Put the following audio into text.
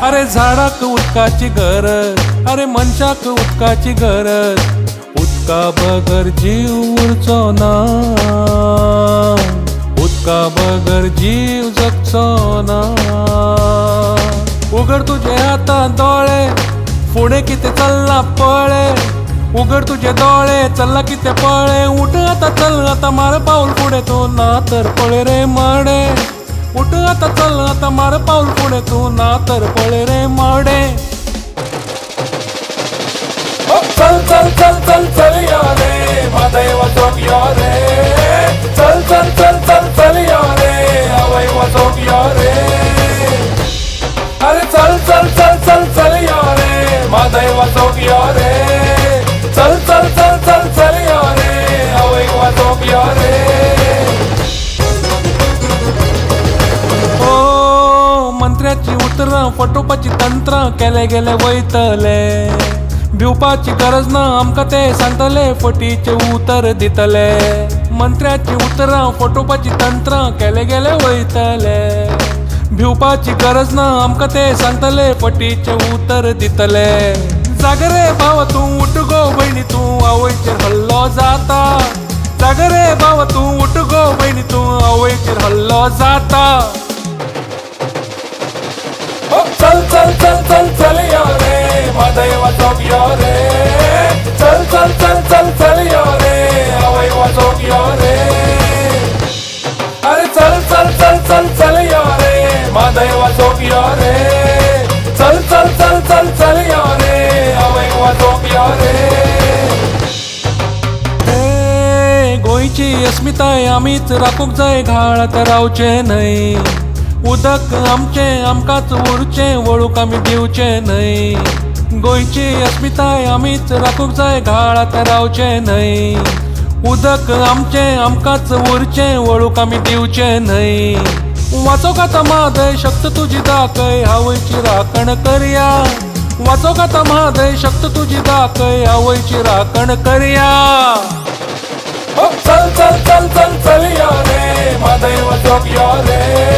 अरे झाडाक उदकाची गरज, अरे मनशाक उदकाची गरज, उदका बगर जीव उरचो ना, उदका बगर जीव जगचो ना। उगड तुझे आता डोळे, फुडे किते चल्ला पळे, उगड तुझे डोळे, चल्ला किते पळे, उठ आता चल आता मार पाऊल पुढे तू, ना तर पळे रे माडे, उठ आता चल आता मार पाऊल पुढे तू, ना तर पळे रे माडे। चल चल चल चल चल या रे महादेव चौक या रे, चल चल चल चल चल या रे अवयव चौक या रे, अरे चल चल चल चल चल या रे महादेव चौक या रे, चल चल चल चल चल या रे अवयव चौक या रे। ओ मंत्र्याची उतरां फटोवपाची तंत्रां केले गेले वयतले, भिवपाची गरज ना आमकां ते सांगतले, फटीचे उतर दितले। मंत्र्याची उतरां फटोवपाची तंत्रां केले गेले वयतले, भिवपाची गरज ना आमकां ते सांगतले, फटीचे उतर दितले। जाग रे भाव तूं उठ गो बहिणी तूं, आवयचेर हल्लो जाता, जाग रे भाव तूं उठ गो बहिणी तूं, आवयचेर हल्लो जाता। चल चल चल चल चल या रे महादेव चौक या रे, चल चल चल चल चल या रे अवयव चौक या रे, अरे चल चल चल चल चल या रे महादेव चौक या रे, चल चल चल चल चल या रे अवयव चौक या रे। गोंयची अस्मिताय आमीच राखूंक जाय, घाळत रावचे न्हय, उदक आमचे आमकांच उरचें, वळूक आमी दिवचे न्हय। गोंयची अस्मिताय आमीच राखूंक जाय, घाळात रावचे न्हय, उदक आमचे आमकांच उरचें, वळूक आमी दिवचे न्हय। वाचोक आतां महादय शक्त तुजी दाखय, आवयची राखण करया, वाचोक आतां महादय शक्त तुजी दाखय, आवयची राखण करया। चल चल चल चल चल या रे महादेव चौक या रे,